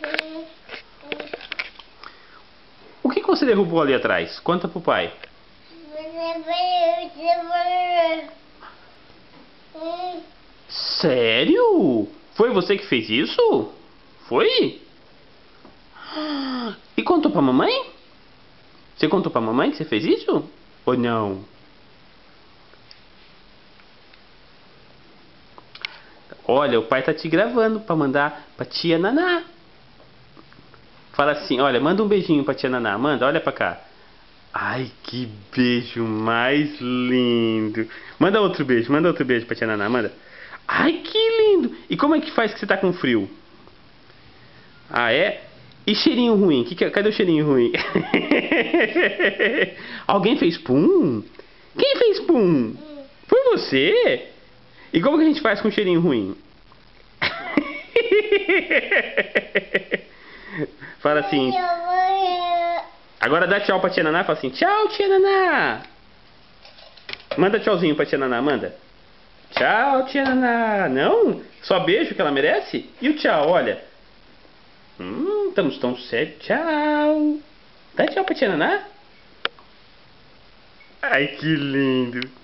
O que você derrubou ali atrás? Conta pro pai. Sério? Foi você que fez isso? Foi? E contou pra mamãe? Você contou pra mamãe que você fez isso? Ou não? Olha, o pai tá te gravando pra mandar pra tia Naná. Fala assim, olha, manda um beijinho pra tia Naná. Manda, olha pra cá. Ai, que beijo mais lindo. Manda outro beijo pra tia Naná, manda. Ai, que lindo. E como é que faz que você tá com frio? Ah, é? E cheirinho ruim? Cadê o cheirinho ruim? Alguém fez pum? Quem fez pum? Foi você? E como que a gente faz com cheirinho ruim? Fala assim. Agora dá tchau pra tia Naná. Fala assim, tchau, tia Naná. Manda tchauzinho pra tia Naná, manda. Tchau, tia Naná. Não? Só beijo que ela merece? E o tchau, olha. Estamos tão sérios. Tchau. Dá tchau pra tia Naná. Ai, que lindo.